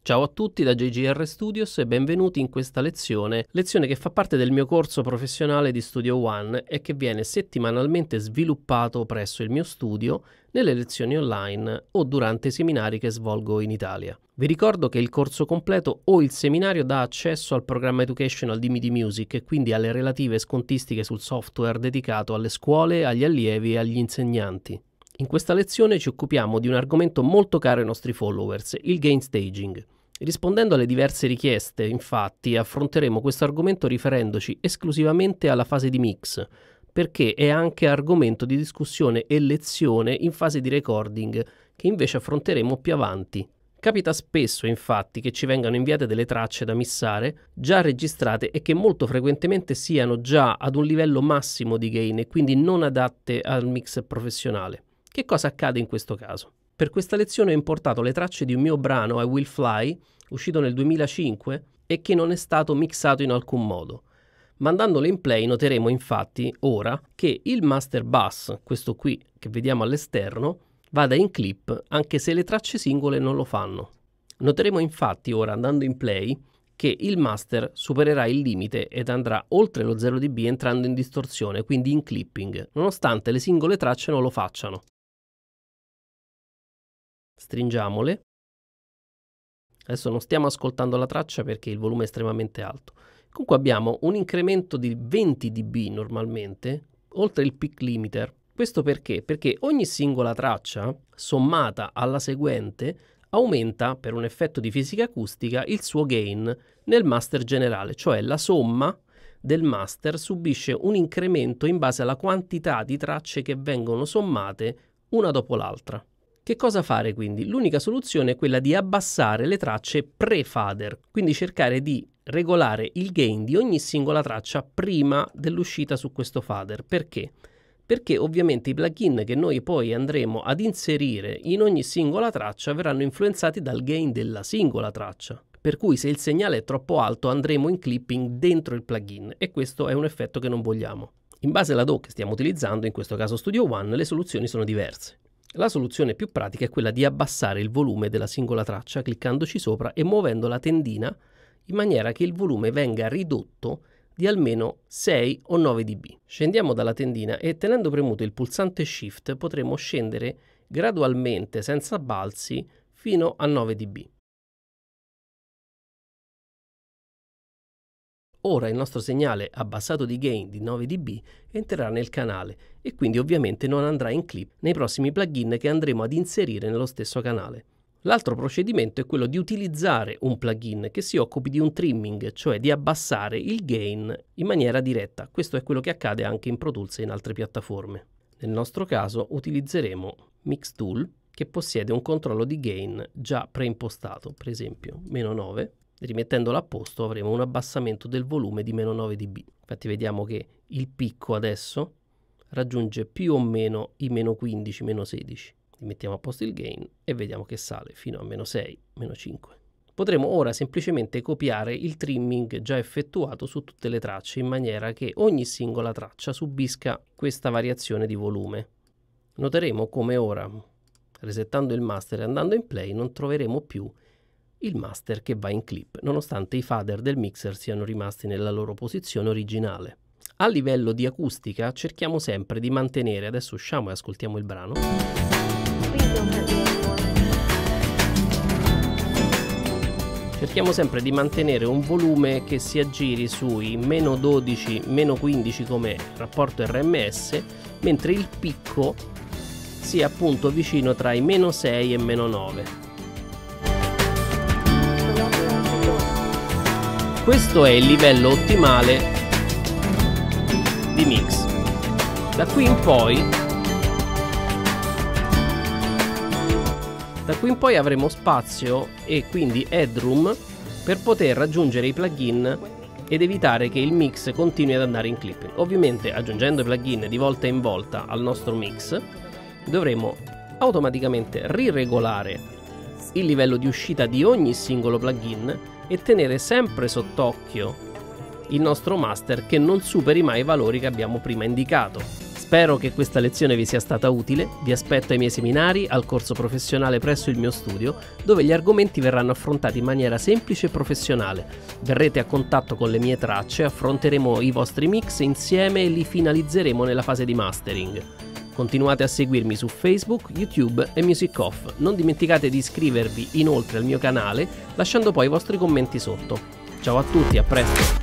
Ciao a tutti da JGR Studios e benvenuti in questa lezione che fa parte del mio corso professionale di Studio One e che viene settimanalmente sviluppato presso il mio studio nelle lezioni online o durante i seminari che svolgo in Italia. Vi ricordo che il corso completo o il seminario dà accesso al programma educational di MIDI Music e quindi alle relative scontistiche sul software dedicato alle scuole, agli allievi e agli insegnanti. In questa lezione ci occupiamo di un argomento molto caro ai nostri followers, il gain staging. Rispondendo alle diverse richieste, infatti, affronteremo questo argomento riferendoci esclusivamente alla fase di mix, perché è anche argomento di discussione e lezione in fase di recording, che invece affronteremo più avanti. Capita spesso, infatti, che ci vengano inviate delle tracce da missare, già registrate e che molto frequentemente siano già ad un livello massimo di gain e quindi non adatte al mix professionale. Che cosa accade in questo caso? Per questa lezione ho importato le tracce di un mio brano I Will Fly, uscito nel 2005 e che non è stato mixato in alcun modo. Mandandole in play noteremo infatti ora che il master bus, questo qui che vediamo all'esterno, vada in clip anche se le tracce singole non lo fanno. Noteremo infatti ora andando in play che il master supererà il limite ed andrà oltre lo 0 dB entrando in distorsione, quindi in clipping, nonostante le singole tracce non lo facciano. Stringiamole. Adesso non stiamo ascoltando la traccia perché il volume è estremamente alto. Comunque abbiamo un incremento di 20 dB normalmente, oltre il peak limiter. Questo perché? Perché ogni singola traccia, sommata alla seguente, aumenta, per un effetto di fisica acustica, il suo gain nel master generale, cioè la somma del master subisce un incremento in base alla quantità di tracce che vengono sommate una dopo l'altra. Che cosa fare quindi? L'unica soluzione è quella di abbassare le tracce pre-fader, quindi cercare di regolare il gain di ogni singola traccia prima dell'uscita su questo fader. Perché? Perché ovviamente i plugin che noi poi andremo ad inserire in ogni singola traccia verranno influenzati dal gain della singola traccia. Per cui se il segnale è troppo alto andremo in clipping dentro il plugin e questo è un effetto che non vogliamo. In base alla DAW che stiamo utilizzando, in questo caso Studio One, le soluzioni sono diverse. La soluzione più pratica è quella di abbassare il volume della singola traccia cliccandoci sopra e muovendo la tendina in maniera che il volume venga ridotto di almeno 6 o 9 dB. Scendiamo dalla tendina e tenendo premuto il pulsante Shift potremo scendere gradualmente senza balzi fino a 9 dB. Ora il nostro segnale abbassato di gain di 9 dB entrerà nel canale e quindi ovviamente non andrà in clip nei prossimi plugin che andremo ad inserire nello stesso canale. L'altro procedimento è quello di utilizzare un plugin che si occupi di un trimming, cioè di abbassare il gain in maniera diretta. Questo è quello che accade anche in Pro Tools e in altre piattaforme. Nel nostro caso utilizzeremo Mix Tool che possiede un controllo di gain già preimpostato, per esempio -9. Rimettendolo a posto avremo un abbassamento del volume di -9 dB. Infatti vediamo che il picco adesso raggiunge più o meno i -15, -16. Rimettiamo a posto il gain e vediamo che sale fino a -6, -5. Potremo ora semplicemente copiare il trimming già effettuato su tutte le tracce in maniera che ogni singola traccia subisca questa variazione di volume. Noteremo come ora, resettando il master e andando in play, non troveremo più il master che va in clip, nonostante i fader del mixer siano rimasti nella loro posizione originale. A livello di acustica cerchiamo sempre di mantenere, adesso usciamo e ascoltiamo il brano. Cerchiamo sempre di mantenere un volume che si aggiri sui -12, -15 come rapporto RMS, mentre il picco sia appunto vicino tra i -6 e -9. Questo è il livello ottimale di mix. Da qui in poi avremo spazio e quindi headroom per poter raggiungere i plugin ed evitare che il mix continui ad andare in clipping. Ovviamente aggiungendo i plugin di volta in volta al nostro mix dovremo automaticamente riregolare il livello di uscita di ogni singolo plugin e tenere sempre sott'occhio il nostro master che non superi mai i valori che abbiamo prima indicato. Spero che questa lezione vi sia stata utile, vi aspetto ai miei seminari, al corso professionale presso il mio studio, dove gli argomenti verranno affrontati in maniera semplice e professionale. Verrete a contatto con le mie tracce, affronteremo i vostri mix insieme e li finalizzeremo nella fase di mastering. Continuate a seguirmi su Facebook, YouTube e Music Off. Non dimenticate di iscrivervi inoltre al mio canale, lasciando poi i vostri commenti sotto. Ciao a tutti, a presto!